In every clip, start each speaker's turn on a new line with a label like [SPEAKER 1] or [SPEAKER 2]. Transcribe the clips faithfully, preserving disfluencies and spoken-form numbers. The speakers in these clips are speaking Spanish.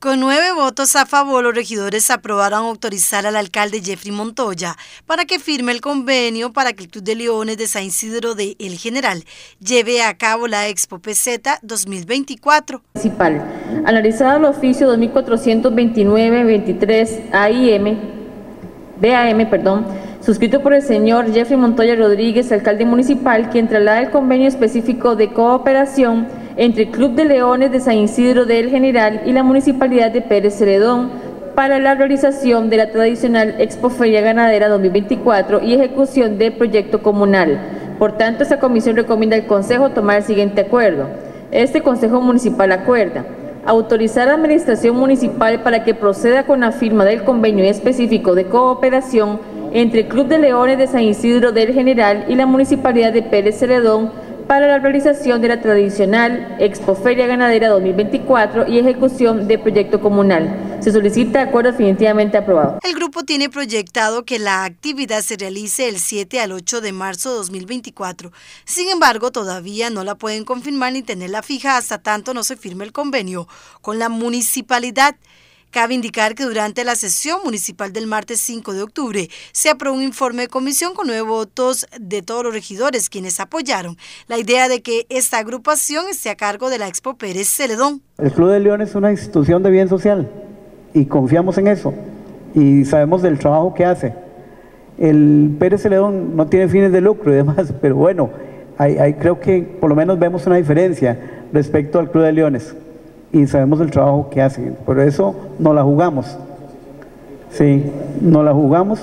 [SPEAKER 1] Con nueve votos a favor, los regidores aprobaron autorizar al alcalde Jeffrey Montoya para que firme el convenio para que el Club de Leones de San Isidro de El General lleve a cabo la Expo P Z dos mil veinticuatro.
[SPEAKER 2] Municipal. Analizado el oficio dos mil cuatrocientos veintinueve veintitrés A I M, B A M, perdón, suscrito por el señor Jeffrey Montoya Rodríguez, alcalde municipal, quien traslada el convenio específico de cooperación entre el Club de Leones de San Isidro de El General y la Municipalidad de Pérez Celedón para la realización de la tradicional Expo Feria Ganadera dos mil veinticuatro y ejecución del proyecto comunal. Por tanto, esta comisión recomienda al Consejo tomar el siguiente acuerdo. Este Consejo Municipal acuerda autorizar a la Administración Municipal para que proceda con la firma del convenio específico de cooperación entre el Club de Leones de San Isidro del General y la Municipalidad de Pérez Celedón para la realización de la tradicional Expo Feria Ganadera dos mil veinticuatro y ejecución de proyecto comunal. Se solicita acuerdo definitivamente aprobado.
[SPEAKER 1] El grupo tiene proyectado que la actividad se realice el siete al ocho de marzo de dos mil veinticuatro. Sin embargo, todavía no la pueden confirmar ni tenerla fija hasta tanto no se firme el convenio con la municipalidad. Cabe indicar que durante la sesión municipal del martes cinco de octubre se aprobó un informe de comisión con nueve votos de todos los regidores, quienes apoyaron la idea de que esta agrupación esté a cargo de la Expo Pérez Celedón.
[SPEAKER 3] El Club de Leones es una institución de bien social y confiamos en eso y sabemos del trabajo que hace. El Pérez Celedón no tiene fines de lucro y demás, pero bueno, hay, hay, creo que por lo menos vemos una diferencia respecto al Club de Leones. Y sabemos el trabajo que hacen, por eso no la jugamos. Sí, no la jugamos.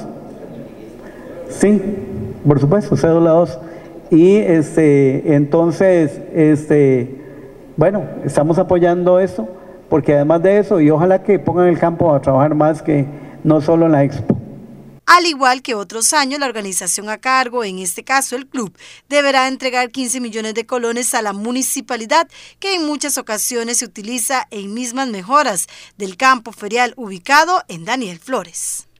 [SPEAKER 3] Sí, por supuesto, cédula dos. Y este, entonces, este, bueno, estamos apoyando esto, porque además de eso, y ojalá que pongan el campo a trabajar más que no solo en la Expo.
[SPEAKER 1] Al igual que otros años, la organización a cargo, en este caso el club, deberá entregar quince millones de colones a la municipalidad, que en muchas ocasiones se utiliza en mismas mejoras del campo ferial ubicado en Daniel Flores.